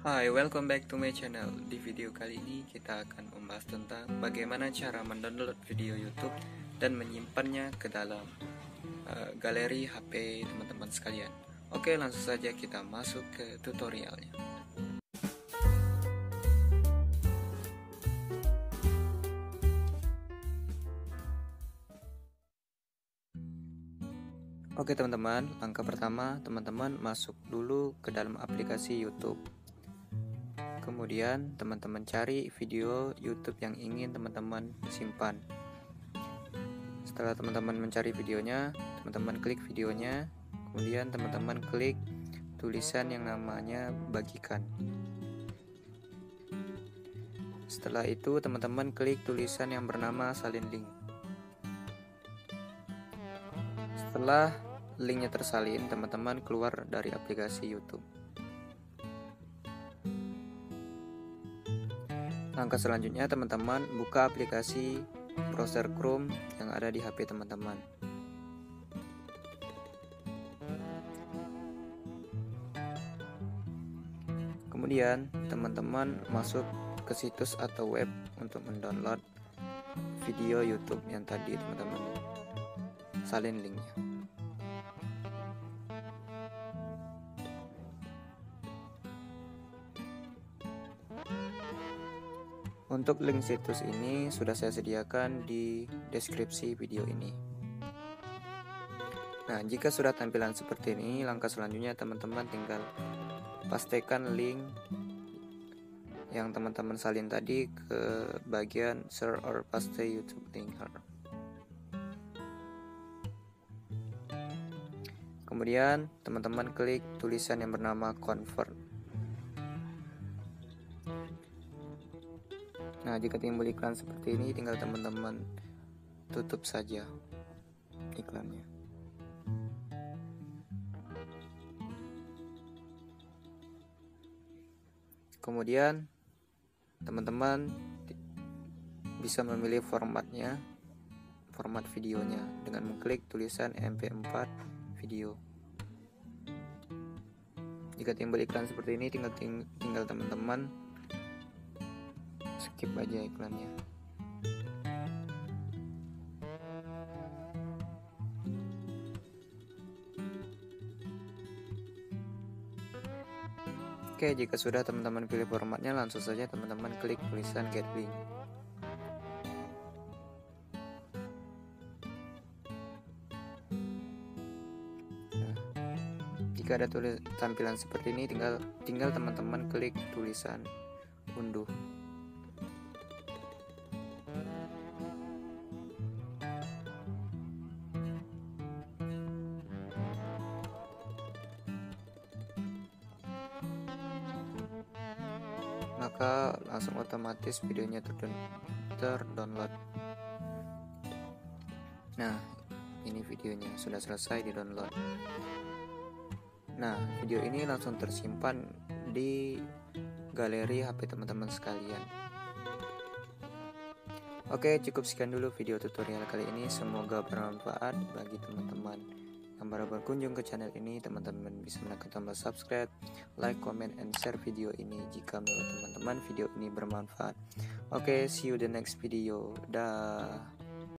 Hai, welcome back to my channel. Di video kali ini kita akan membahas tentang bagaimana cara mendownload video YouTube dan menyimpannya ke dalam galeri HP teman-teman sekalian. Oke, langsung saja kita masuk ke tutorialnya. Oke teman-teman, langkah pertama teman-teman masuk dulu ke dalam aplikasi YouTube. Kemudian teman-teman cari video YouTube yang ingin teman-teman simpan. Setelah teman-teman mencari videonya, teman-teman klik videonya, kemudian teman-teman klik tulisan yang namanya bagikan. Setelah itu teman-teman klik tulisan yang bernama salin link. Setelah linknya tersalin, teman-teman keluar dari aplikasi YouTube. Langkah selanjutnya teman-teman buka aplikasi browser Chrome yang ada di HP teman-teman. Kemudian teman-teman masuk ke situs atau web untuk mendownload video YouTube yang tadi teman-teman salin linknya. Untuk link situs ini sudah saya sediakan di deskripsi video ini. Nah, jika sudah tampilan seperti ini, langkah selanjutnya teman-teman tinggal pastikan link yang teman-teman salin tadi ke bagian share or paste YouTube link. Kemudian teman-teman klik tulisan yang bernama convert. Nah, jika timbul iklan seperti ini, tinggal teman-teman tutup saja iklannya. Kemudian teman-teman bisa memilih formatnya, format videonya dengan mengklik tulisan MP4 video. Jika timbul iklan seperti ini, tinggal teman-teman skip aja iklannya. Oke, jika sudah teman-teman pilih formatnya, langsung saja teman-teman klik tulisan get link. Nah, jika ada tampilan seperti ini, tinggal teman-teman klik tulisan unduh. Maka langsung otomatis videonya terdownload. Nah, ini videonya sudah selesai di-download. Nah, video ini langsung tersimpan di galeri HP teman-teman sekalian. Oke, cukup sekian dulu video tutorial kali ini. Semoga bermanfaat bagi teman-teman yang baru berkunjung ke channel ini. Teman-teman bisa menekan tombol subscribe, like, comment, and share video ini jika menurut teman-teman video ini bermanfaat. Oke, see you the next video. Dah.